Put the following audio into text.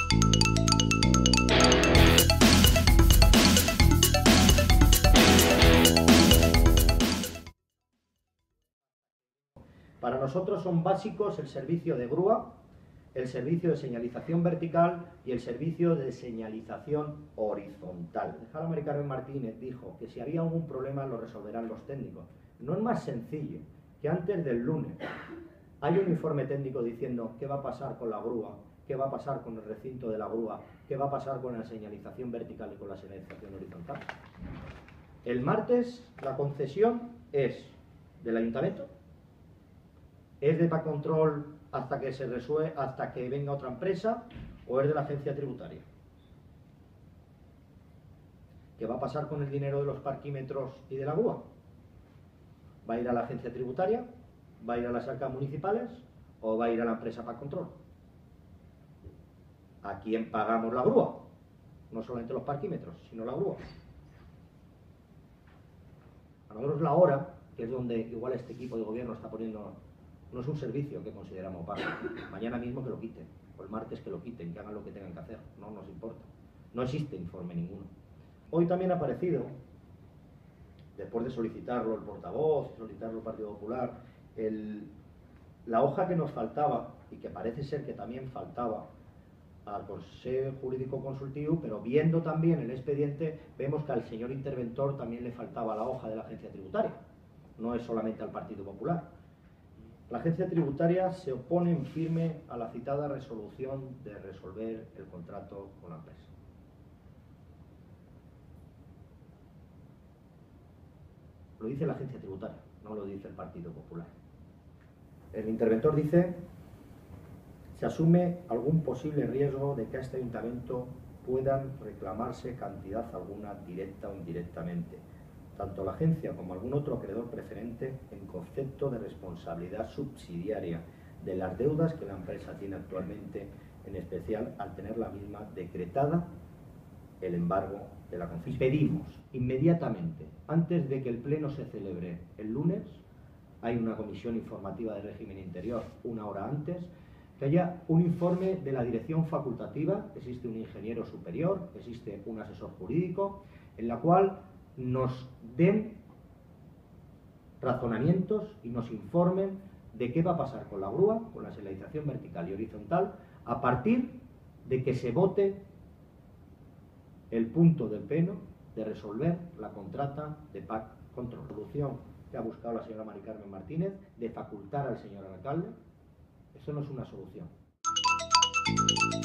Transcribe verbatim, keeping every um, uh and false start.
Para nosotros son básicos el servicio de grúa, el servicio de señalización vertical y el servicio de señalización horizontal. La Mari Carmen Martínez dijo que si había algún problema lo resolverán los técnicos. No es más sencillo que antes del lunes hay un informe técnico diciendo qué va a pasar con la grúa, qué va a pasar con el recinto de la grúa, qué va a pasar con la señalización vertical y con la señalización horizontal. El martes la concesión es del ayuntamiento, es de Pac Control hasta que se resuelve, hasta que venga otra empresa, o es de la agencia tributaria. ¿Qué va a pasar con el dinero de los parquímetros y de la grúa? ¿Va a ir a la agencia tributaria? ¿Va a ir a las arcas municipales? ¿O va a ir a la empresa Pac Control? ¿A quién pagamos la grúa? No solamente los parquímetros, sino la grúa. A nosotros la hora, que es donde igual este equipo de gobierno está poniendo, no es un servicio que consideramos básico. Mañana mismo que lo quiten, o el martes que lo quiten, que hagan lo que tengan que hacer, no nos importa. No existe informe ninguno. Hoy también ha aparecido, después de solicitarlo el portavoz, solicitarlo el Partido Popular, el, la hoja que nos faltaba, y que parece ser que también faltaba al Consejo Jurídico Consultivo, pero viendo también el expediente, vemos que al señor interventor también le faltaba la hoja de la agencia tributaria, no es solamente al Partido Popular. La agencia tributaria se opone en firme a la citada resolución de resolver el contrato con la empresa. Lo dice la agencia tributaria, no lo dice el Partido Popular. El interventor dice: se asume algún posible riesgo de que a este ayuntamiento puedan reclamarse cantidad alguna directa o indirectamente, tanto la agencia como algún otro acreedor preferente, en concepto de responsabilidad subsidiaria de las deudas que la empresa tiene actualmente, en especial al tener la misma decretada el embargo de la concesión. Pedimos inmediatamente, antes de que el pleno se celebre el lunes, hay una comisión informativa de régimen interior una hora antes, que haya un informe de la dirección facultativa, existe un ingeniero superior, existe un asesor jurídico, en la cual nos den razonamientos y nos informen de qué va a pasar con la grúa, con la señalización vertical y horizontal, a partir de que se vote el punto del pleno de resolver la contrata de Pac Control. La solución que ha buscado la señora Mari Carmen Martínez de facultar al señor alcalde, eso no es una solución.